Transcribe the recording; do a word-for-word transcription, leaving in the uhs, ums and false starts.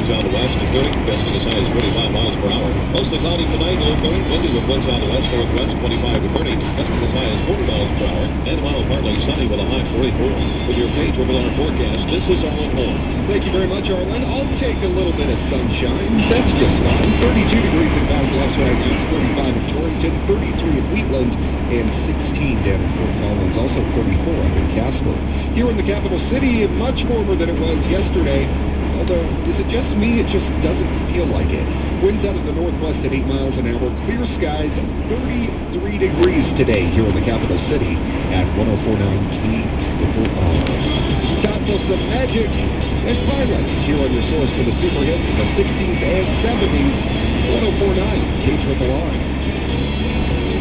winds out of the west and thirty, gusting as high as forty-five miles per hour. Mostly cloudy tonight, low thirty, windy with winds out of the west, northwest, twenty-five to thirty, gusting as high as forty miles per hour. And tomorrow, partly sunny with a high forty-four. With your page over our forecast, this is Arlen Horn. Thank you very much, Arlen. I'll take a little bit of sunshine. That's just fine. thirty-two degrees in Valley Bluffs right now, thirty-five in Torrington, thirty-three in Wheatland, and sixteen down in Fort Collins, also forty-four up in Casper. Here in the capital city, much warmer than it was yesterday. Although, is it just me? It just doesn't feel like it. Winds out of the northwest at eight miles an hour. Clear skies, thirty-three degrees today here in the capital city at one oh four point nine K Triple R. Time for some magic and pilots here on your source for the super hits of the sixties and seventies. one oh four point nine K Triple R.